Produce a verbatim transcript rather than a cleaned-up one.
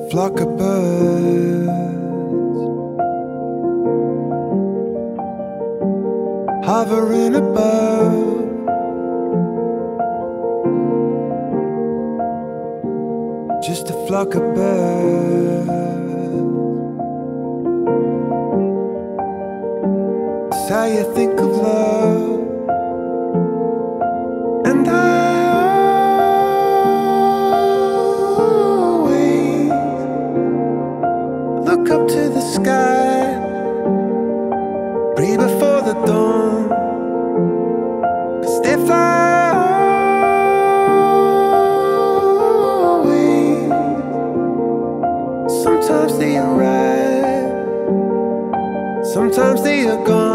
flock of birds hovering above. Just a flock of birds. It's how you think of love. And I always look up to the sky, pray before the dawn, 'cause they fly away. Sometimes they arrive, sometimes they are gone.